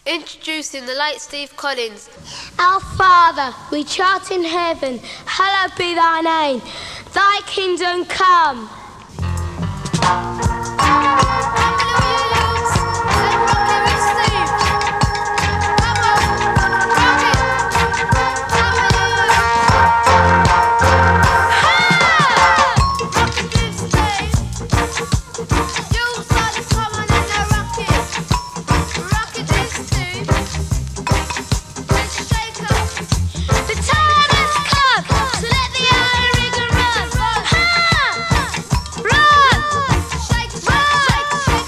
Introducing the late Steve Collins. Our Father, which art in heaven, hallowed be thy name. Thy kingdom come. Shake,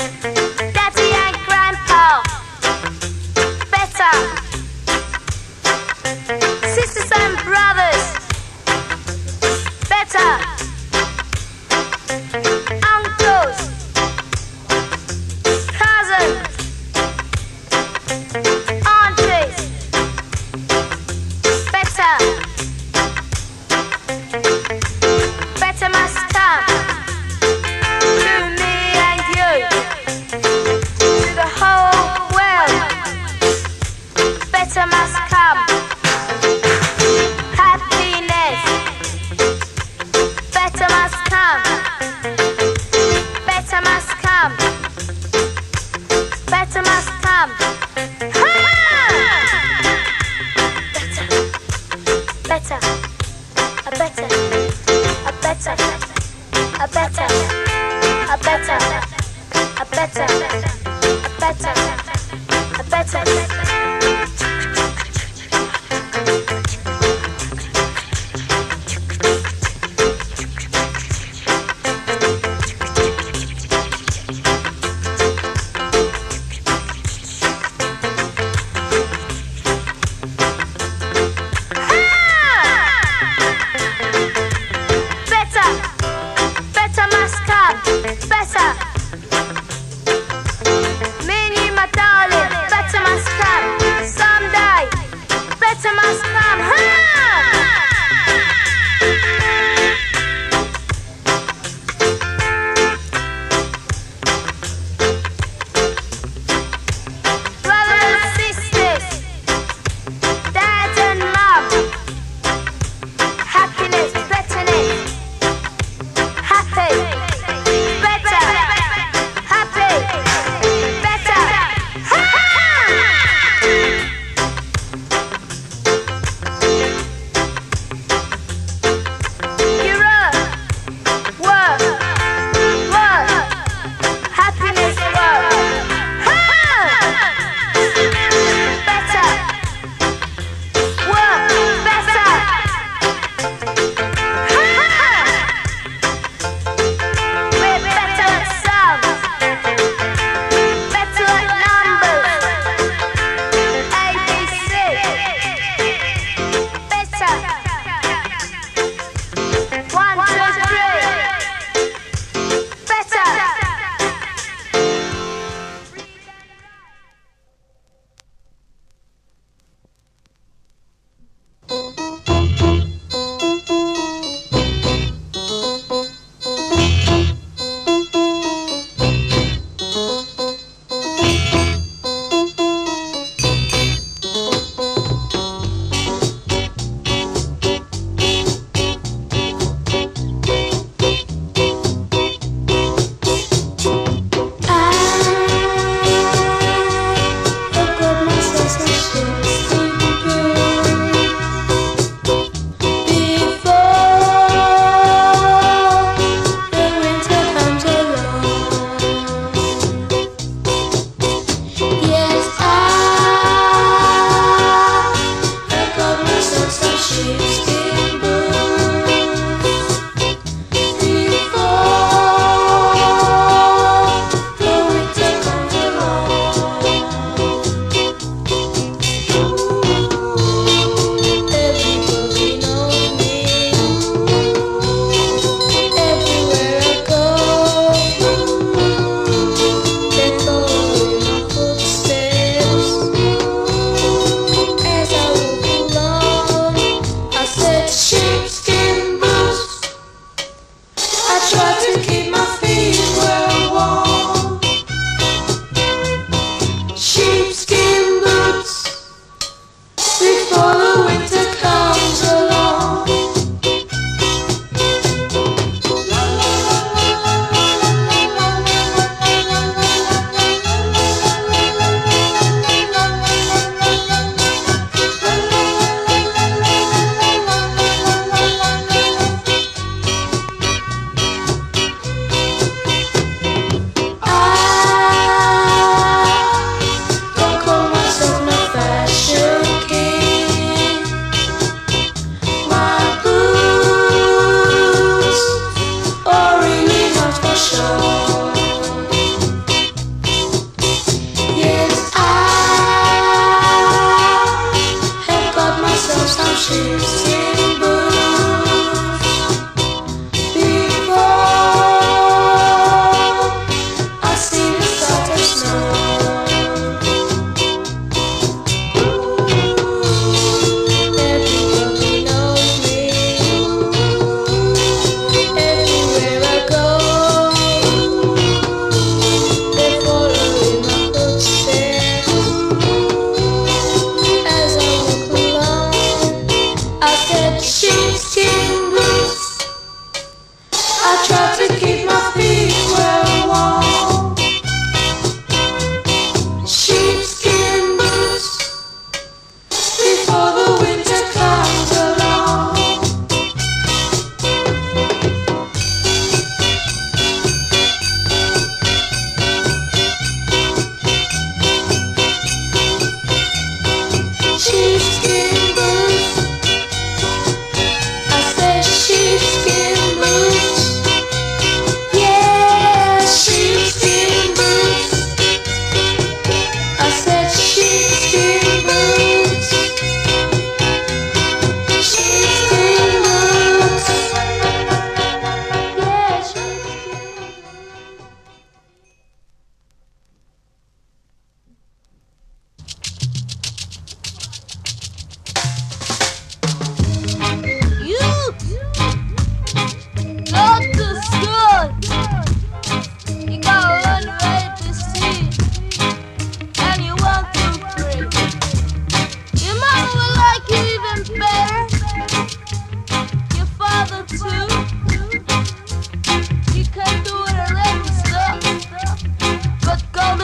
Daddy and Grandpa, better. Sisters and brothers, better. Uncles, cousins, aunties, better. Better must come to me and you, to the whole world. Better must come. Happiness. Better must come. Better must come. Better must come. Ha! Better. A better. A better. A better. A better. A better. A better. A better. Better must come, better. Me and you, my darling, better must come.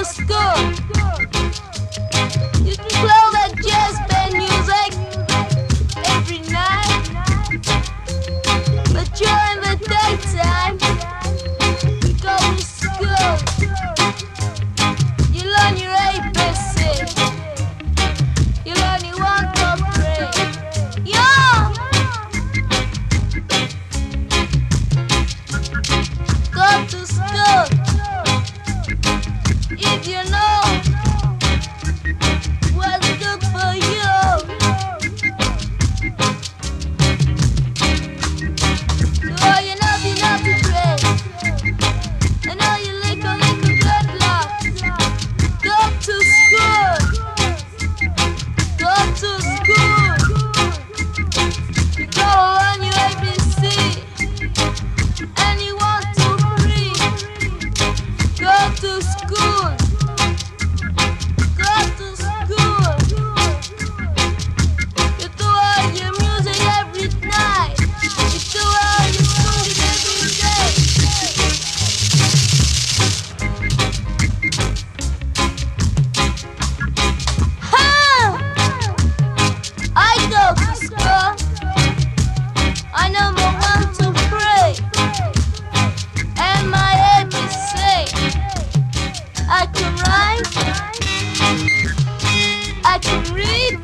school. You can play that jazz band music every night, but during the daytime, you go to school. You learn your ABC. You learn your 1, 2, 3. Yeah. Go to school. If you know what's good for you. So all you know to dress, and all you little blood blocks. Go to school. Go to school. You go on your ABC. And you 1, 2, 3. Go to school. Go to school. You do all your music every night. You do all your music every day. Ha! I go to school. I number 1 to 3. And my ABC. I can write. I can read.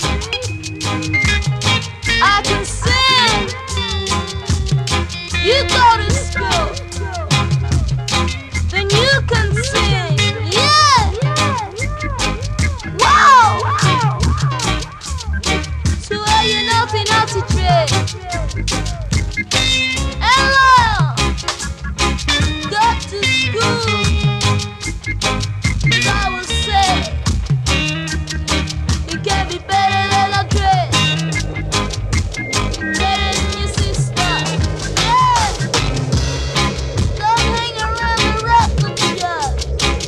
I can sing. You go to school. Then you can sing. Yeah. Wow. So are you naughty trade? Hello. Go to school. I will say, you can be better than a dress, better than your sister. Yeah. Don't hang around the rest of the yard.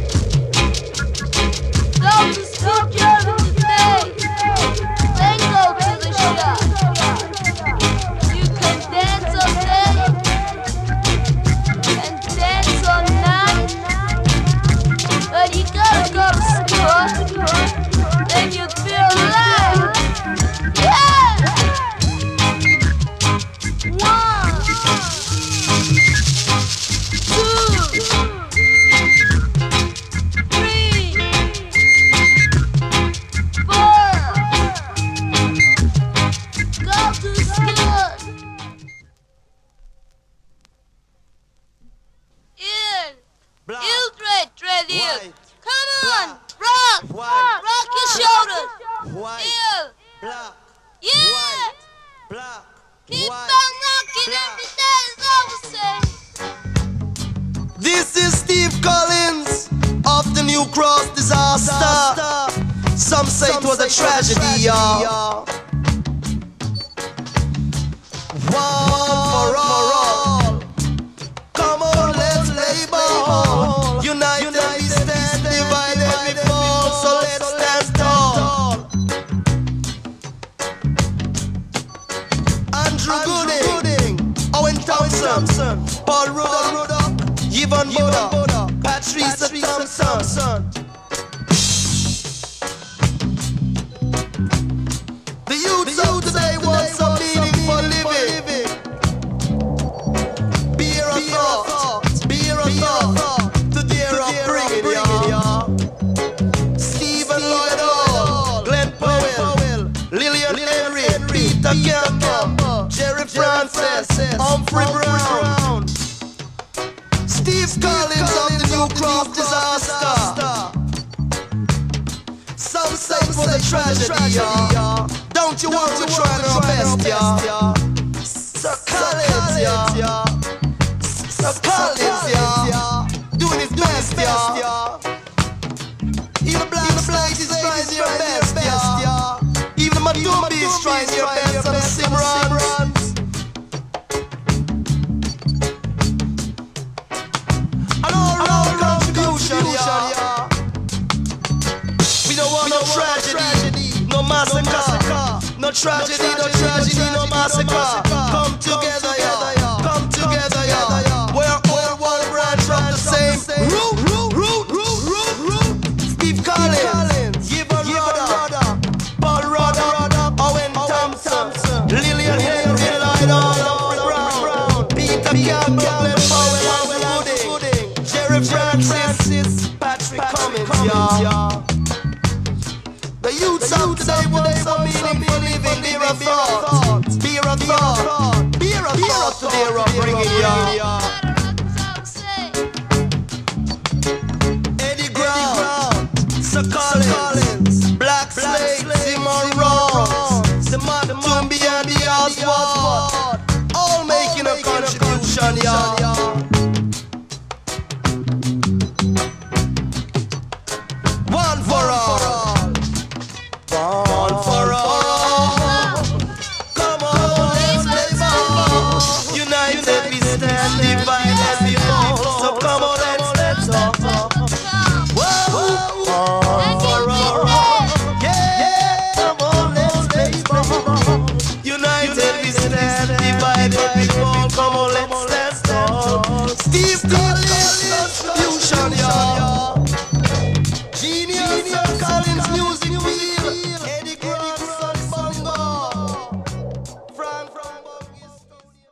Go to school during the day, then go to the shop. You can dance all day and dance all night. But you gotta go to school, then you feel alive. Yeah! 1, 2, 3, 4. Go to school. Ill. Black, You trade you. white, Come on, black, rock, white, rock your shoulders. white, Ill. black, Yeah. white, black, Keep white, on rocking black. every day is always say. This is Steve Collins of the New Cross disaster. Some say it was a tragedy, y'all. One for all. Come on, let's labor. United we stand, divided we fall. So let's stand tall. Andrew Gooding, Owen Thompson, Paul Rudolph, Yvonne Boda, Patricia Thompson. The youths of today want some meaningful living. Beer a thought to dare of bringing y'all. Stephen Lloyd Hall, Glenn Powell, Lillian Henry, Peter Campbell, Jerry Francis, Humphrey Brown, Steve Collins of the New Cross disaster. Some say it was a tragedy, y'all. Don't you want to try our best, y'all? Sir Collins, y'all. Sir Collins, y'all. Doing his best, y'all. Even Black Slate is trying your best, y'all. Even Matumbi is trying your best on the Simrans. An all-round contribution, y'all. We don't want no tragedy, no massacre. No tragedy, no massacre. Come together, y'all. Come together, y'all. We're all one branch from the same root. Patrick Cummins, yeah. The youths of today want some meaningful living, beer of thought, beer of thought, beer of thought today we're bringing, yeah. Eddie Grant, Sir Collins, Black Slate, Simon Ross, the man Tumbi and the Oswald, all making a contribution, yeah. One for all. One for all. Come on, let's go. United we stand, divided we fall. So come on, let's talk. Whoa, one for all. Yeah, come on, let's go. United we stand, divided we fall. Come on, let's talk. Steve Collins, fusion, yeah. Genius, Collins, music wheel. Eddie Grant, Bongo. Frank from Bongo Studio.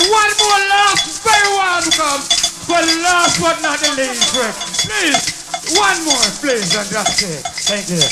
one more last, very welcome. But last but not the least, Rick. Please, one more, please, and that's it. Thank you.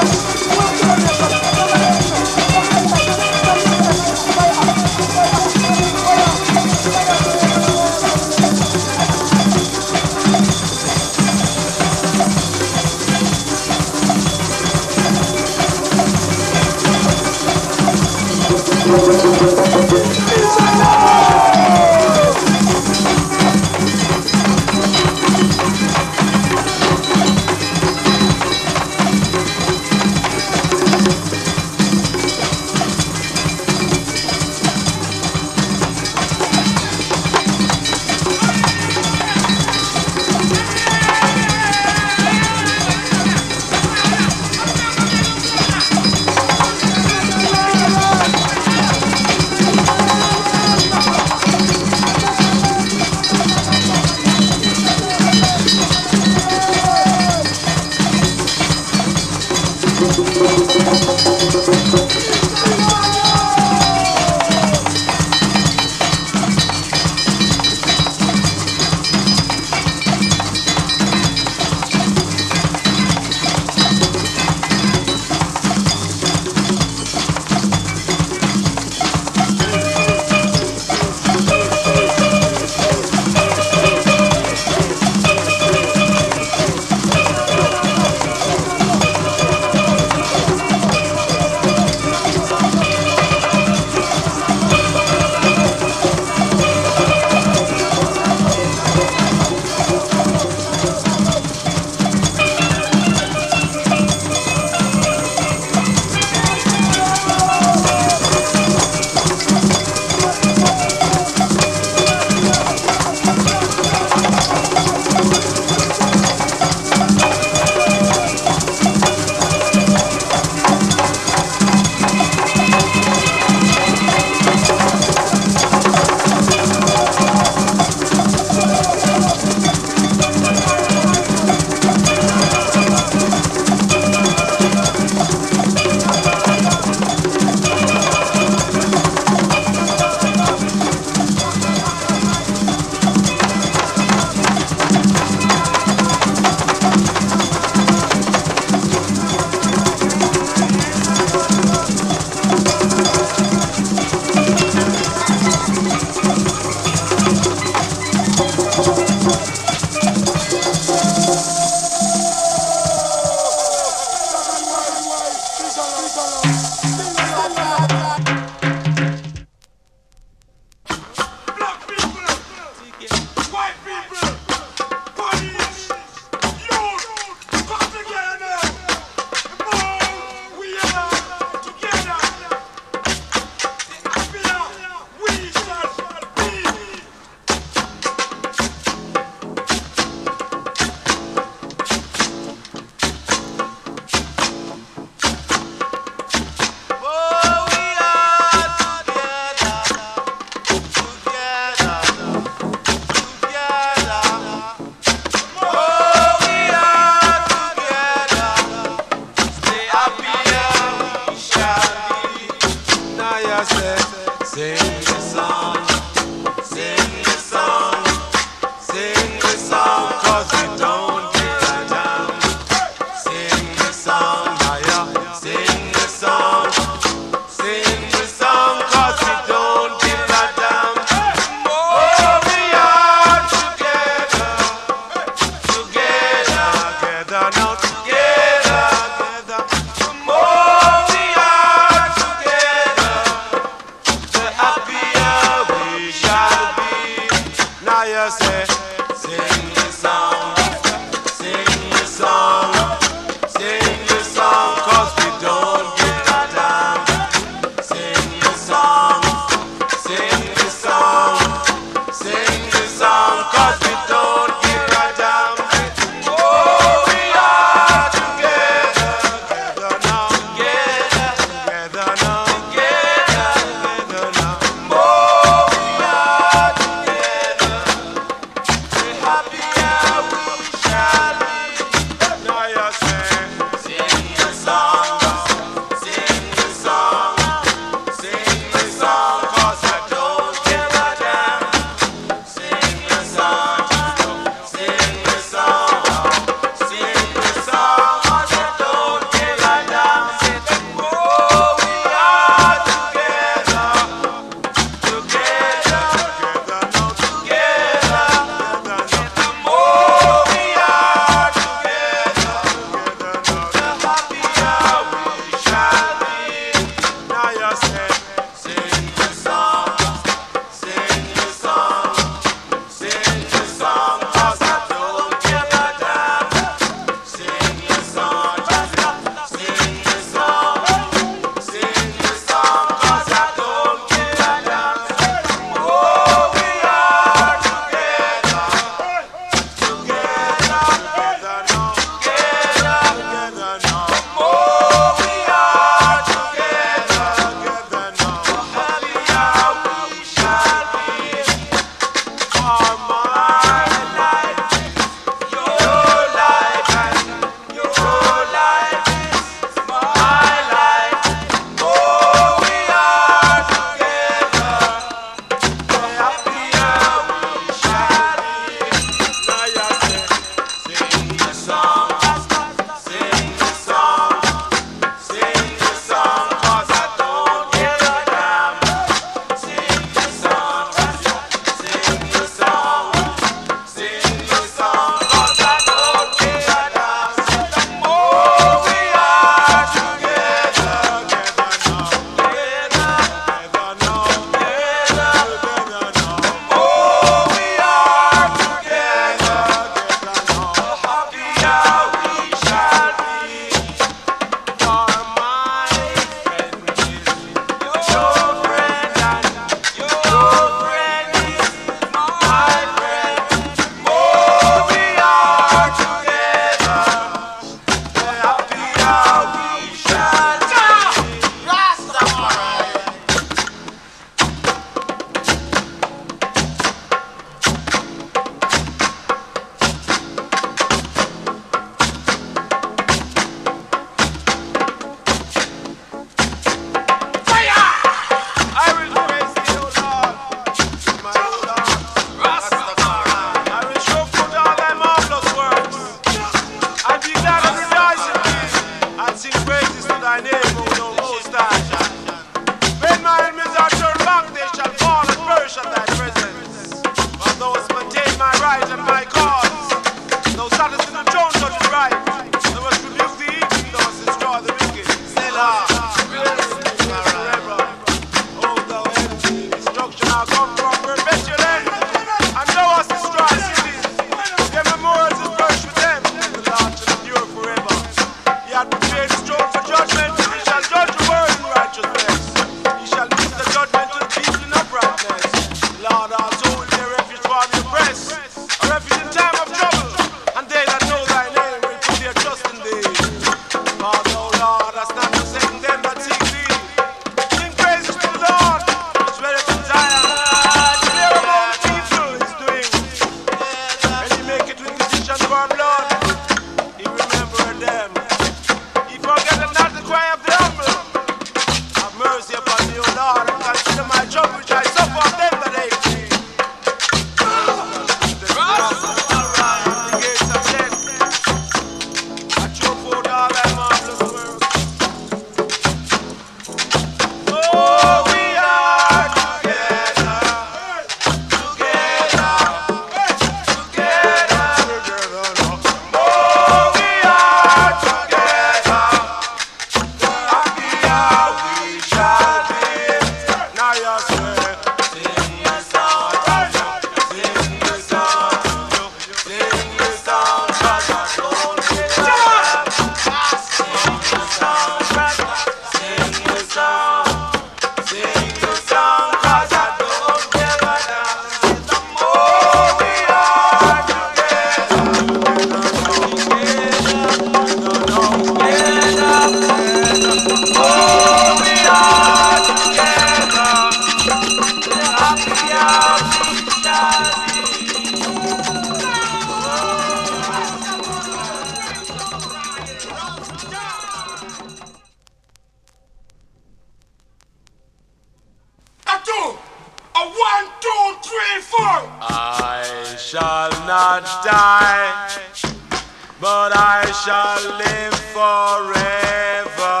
shall not die, but I shall live forever.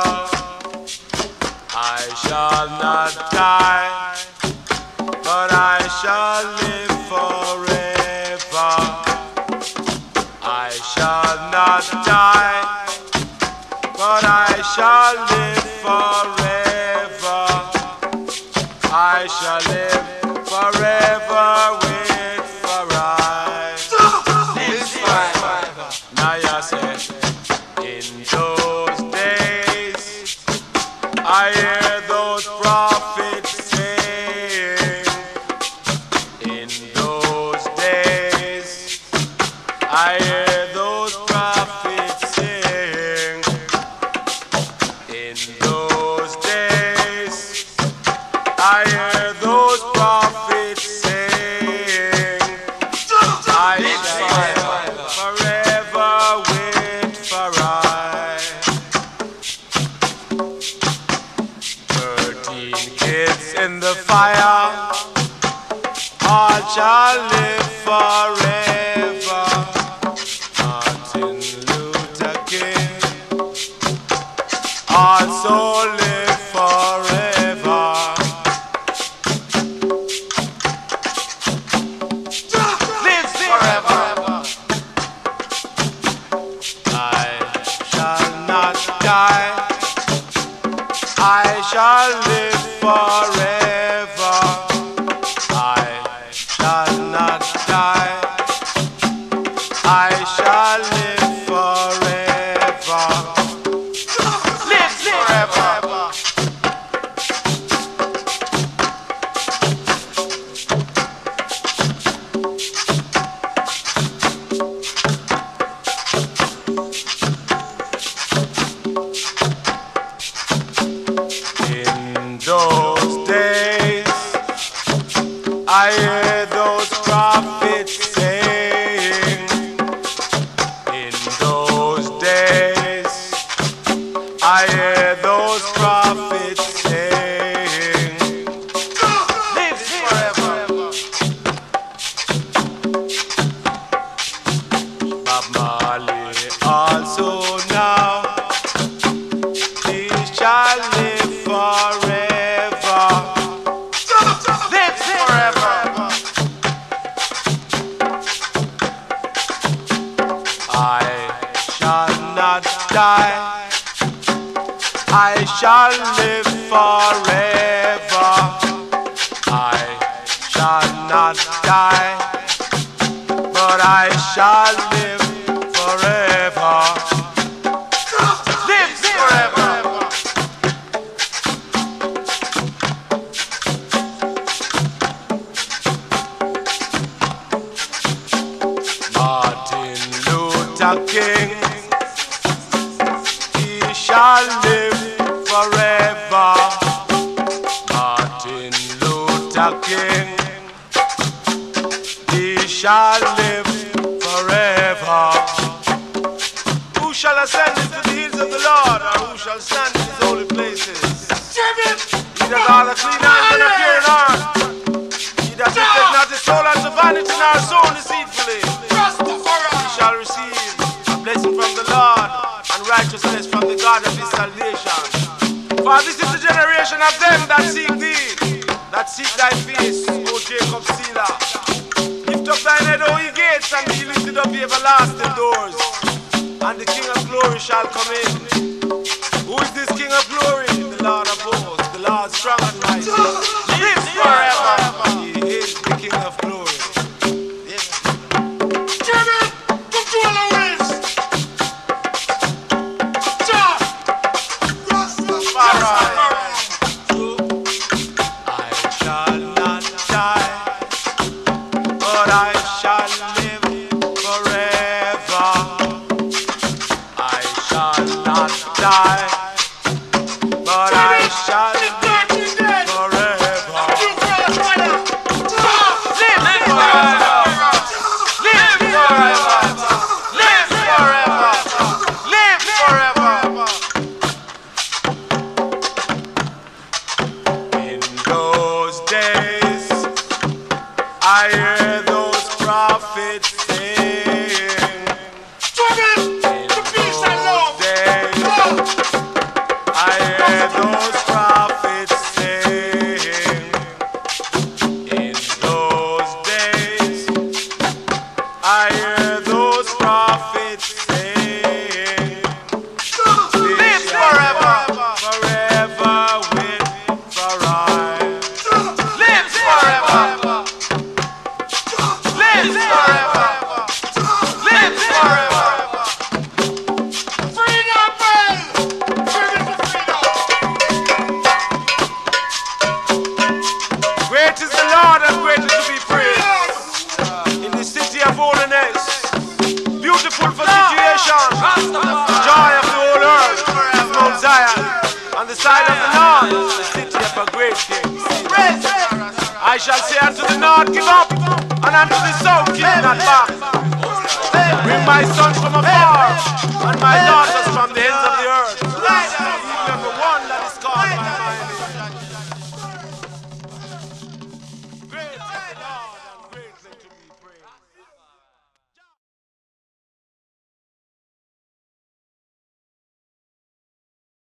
I shall not die, but I shall live forever. I shall not die, but I shall live forever. I shall live forever with Farai. Live forever. Now you say, in those days, I hear those prophets saying. In those days, I hear those prophets saying. In those days, I hear those prophets saying, I shall forever wait for I. 13 kids in the fire, all shall live forever. Martin Luther King also live forever. Live forever. I shall not die. I shall live forever. I shall not die. I shall live forever. Live forever. In those days, I hear those prophets saying. In those days, I hear those prophets saying. Live forever. Bob Marley also now, he shall live forever. Live forever. I shall not die. I shall live forever. I shall not die, but I shall live forever. Live forever. Martin Luther King, he shall live forever. Martin Luther King, he shall live forever. Who shall ascend into the hills of the Lord, or who shall stand in his holy places? He that all a clean hands and a pure in heart, he that taketh not his soul unto vanity nor soul deceitfully, he shall receive a blessing from the Lord and righteousness from the God of his salvation. For this is the generation of them that seek thee, that seek thy face, O Jacob Selah. Lift up thine head, O ye gates, and be lifted up the everlasting doors, and the King of glory shall come in. Who is this King of glory? The Lord of hosts, the Lord strong and mighty. Live forever. He is the King of glory. I shall live forever. I shall not die, but I shall live forever. Live forever. Live forever. Live forever. Live forever. In those days, I hear those prophets The joy of the whole earth is Mount Zion. On the side of the north, the city of a great king. I shall say unto the north, give up, and unto the south, give not back. Bring my sons from afar, and my daughters from the ends of